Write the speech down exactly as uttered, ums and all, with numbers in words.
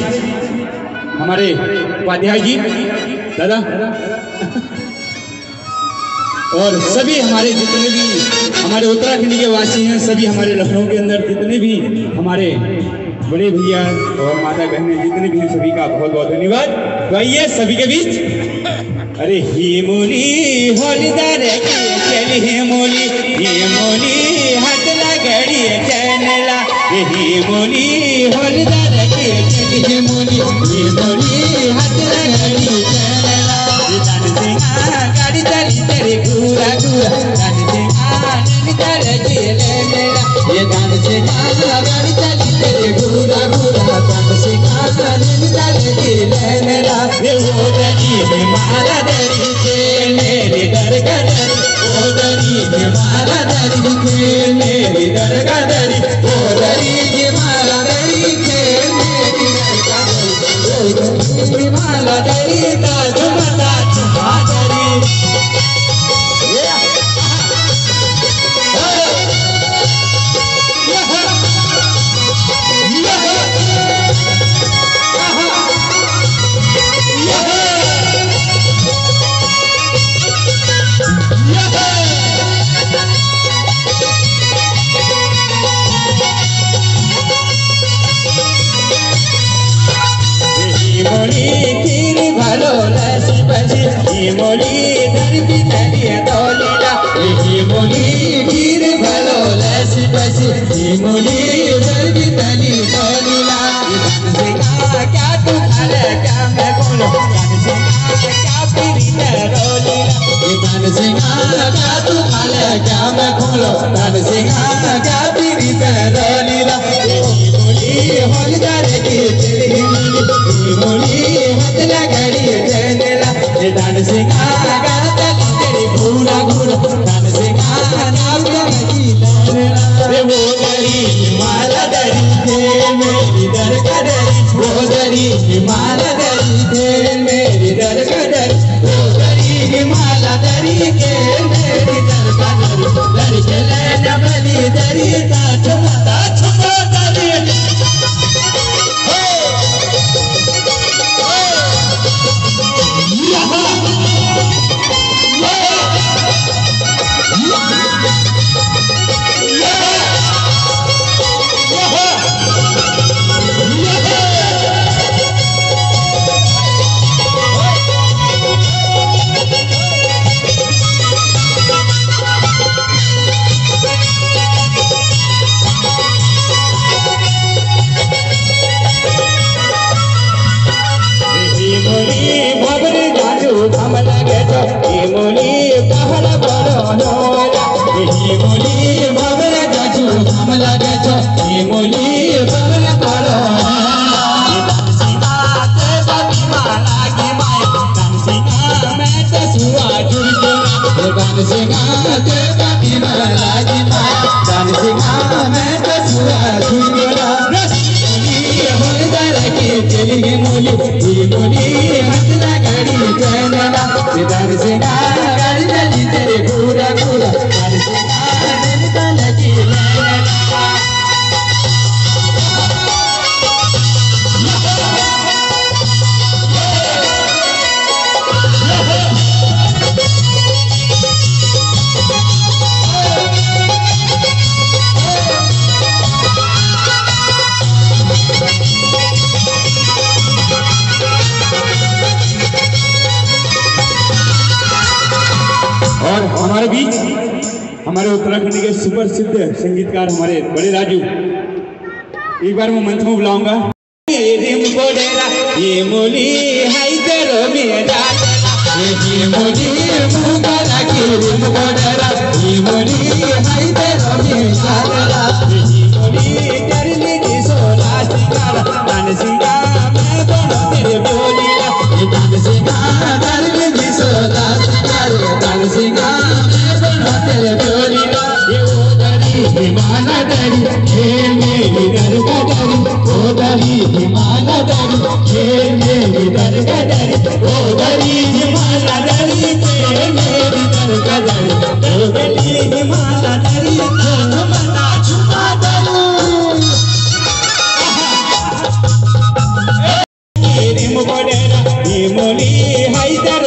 हमारे उपाध्याय जी दादा और सभी हमारे जितने भी हमारे उत्तराखंड के वासी हैं, सभी हमारे लखनऊ के अंदर जितने भी हमारे बड़े भैया और माता बहनें जितने भी हैं, सभी का बहुत बहुत धन्यवाद। तो आइए सभी के बीच। अरे ही मोली होलीदार चल हे मोली हे मोली हाथ लगड़ी चैनला ही मोली होलीदार चल हे मोली हे मोली हाथ लगड़ी चैनला गाड़ी चली तेरे घूरा घूरा गाड़ी से आने चले गेलेला ये गाड़ी से गाड़ी चली तेरे घूरा घूरा गाड़ी से आने चले गेलेला ये वो दरी में मारा दरी के मेरे दर का दरी वो दरी में मारा दरी के मेरे दर का दरी वो दरी में मारा दरी के मेरे दर का दरी वो दरी में मारा दरी का झुमता झुमा दरी मोली धरती तलिया तोलीला ये मोली गिर भलो लसी बसी मोली धरती तली तोलीला कान से कहा क्या तू खाले क्या मैं बोलो कान से कहा क्या पीरी रोलीला कान से कहा क्या तू खाले क्या मैं बोलो कान से कहा क्या पीरी रोलीला मोली होलदार की तेरी मोली हाथ लगड़ी चैनला दान से गागा तली तेरी घूरा घूरा दान से गागा नाम लगी रे वो दरी माला दरी दे मेरी दर का दरी वो दरी माला दरी दे मेरी दर का दरी वो दरी माला दरी के मेरी दर का दरी दर के लेना बली दरी का छुपता छुपा दरी मोली पहला बड़ो नोला ये मोली बाबरा जाजू हम लगे तो ये मोली पहला बड़ो सीमा ते बाबी माला की माय दान सिंगा मैं तो सुआ जुड़ गया दान सिंगा ते बाबी माला की माय दान सिंगा मैं तो सुआ जुड़ गया मोली होलदार की चली मोली ये मोली हाथ लगड़ी चैनला दान सिंगा गाड़ी चली तेरे घूरा घूरा दान सिंगा लगी और हमारे बीच हमारे उत्तराखंड के सुप्रसिद्ध संगीतकार हमारे बड़े राजू, एक बार मैं मंच में बुलाऊंगा। ये मोली हाई तेरो मेरा ये मोली मुगला की रिम बोडरा ये मोली हाई तेरो मेरा ये मोली कर ली की सोला सिंगारा दान सिंगा मैं दोनों तेरे बोलीला ये दान सिंगा कर ली की सोला सिंगारा दान सिंगा मैं दोनों तेरे बोलीला ये वो दरी माना दरी ये मेरी दर का दरी वो दरी माना दरी ये मेरी दर का दरी वो दरी माना दरी ये मेरी दर का दरी वो दरी माना दरी मना छुपा दरी। मोली हैदर